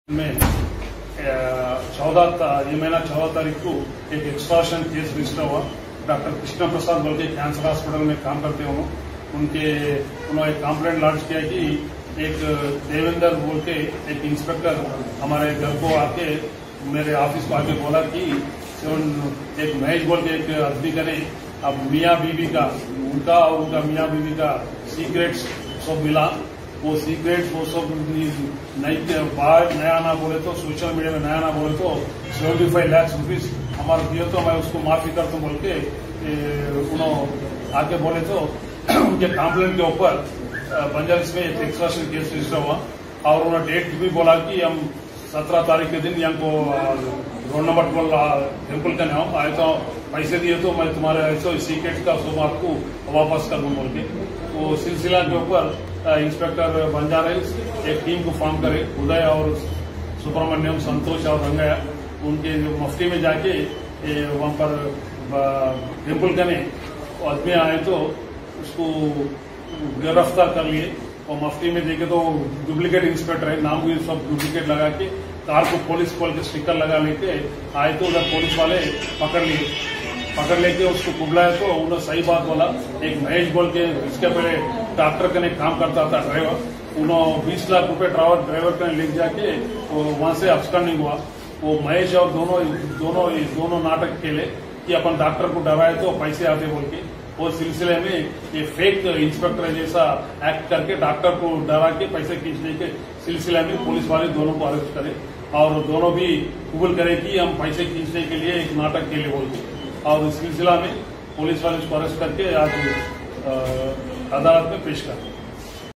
में 14 तारीख को एक एक्सटॉर्शन केस रजिस्टर हुआ। डॉक्टर कृष्ण प्रसाद बोल के कैंसर हॉस्पिटल में काम करते हैं उन्होंने एक कंप्लेंट लॉन्च किया कि एक देवेंद्र बोल के एक इंस्पेक्टर हमारे घर को आके मेरे ऑफिस को आके बोला कि एक महेश बोल के एक आदमी करे अब मियाँ बीवी का उनका और उनका मियाँ बीवी का सीक्रेट्स सब मिला। वो सीक्रेट्स वो सब बाहर नया ना बोले तो सोशल मीडिया में नया ना बोले तो 75 लाख रुपीज हमारे दिए तो मैं उसको माफी करता हूँ बोल के उन्होंने आके बोले तो उनके कंप्लेंट के ऊपर बंजारिस में एक एक्सटॉर्शन केस रजिस्टर हुआ और उन्होंने डेट भी बोला कि हम 17 तारीख के दिन यहाँ को रोड नंबर 12 टेम्पल का नाम आए तो पैसे दिए तो मैं तुम्हारे ऐसे सीक्रेट का सब आपको वापस कर दूँ बोल के वो सिलसिला के ऊपर इंस्पेक्टर बंजारिस एक टीम को फॉर्म करे। उदय और सुब्रमण्यम, संतोष और रंगया उनके मफ्ती में जाके वहां पर टेम्पल करने आदमी आए तो उसको गिरफ्तार कर लिए और मफ्ती में देखे तो डुप्लीकेट इंस्पेक्टर है, नाम भी सब डुप्लीकेट लगा के कार को पुलिस खोल के स्टिकर लगा लेके आए तो उधर पुलिस वाले पकड़ लेके उसको कुबलाया तो उन्होंने सही बात बोला। एक महेश बोल के इसके पहले डॉक्टर का काम करता था ड्राइवर, उन्होंने 20 लाख रुपए ड्राइवर का ले जाके वहां से अब्सकॉन्डिंग हुआ। वो महेश और दोनों नाटक खेले कि अपन डॉक्टर को डराए तो पैसे आते बोल के वो सिलसिले में ये फेक इंस्पेक्टर जैसा एक्ट करके डॉक्टर को डरा के पैसे खींचने के सिलसिले में पुलिस वाले दोनों को अरेस्ट करे और दोनों भी कबूल करे कि हम पैसे खींचने के लिए एक नाटक के लिए बोल के और इस सिलसिला में पुलिस वाले उसको अरेस्ट करके आज अदालत में पेश कर।